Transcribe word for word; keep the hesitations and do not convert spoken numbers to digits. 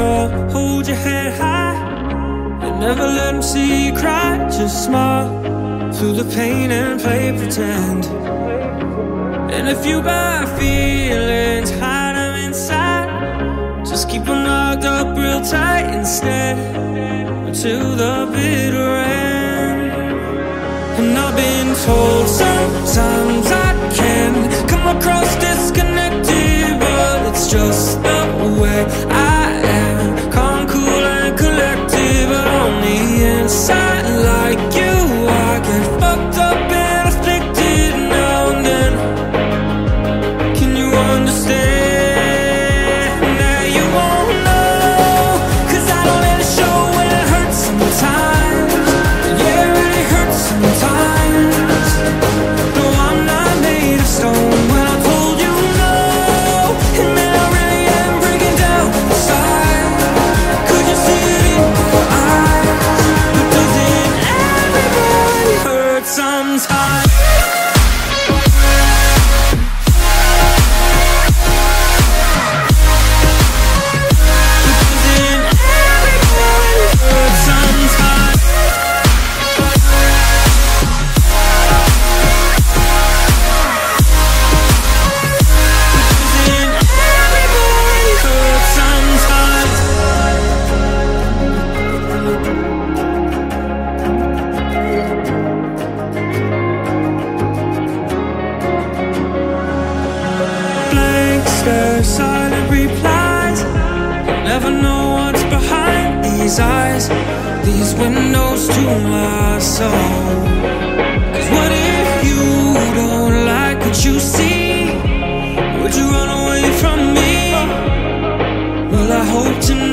all, hold your head high and never let them see you cry. Just smile through the pain and play pretend. And if you got feelings, hide them inside. Just keep them locked up real tight instead, till the bitter end. And I've been told sometimes I can come across disconnected, but it's just the way I am. Calm, cool and collected, but on the inside, like you, I get fucked up and afflicted now and then. Can you understand that you won't know? Cause I don't let it show when it hurts sometimes. Yeah, it really hurts sometimes. No, I'm not made of stone. When I told you no, it meant I really am breaking down inside. Could you see it in my eyes? But doesn't everybody hurt sometimes? Silent replies, you'll never know what's behind these eyes, these windows to my soul. Cause what if you don't like what you see? Would you run away from me? Well, I hope to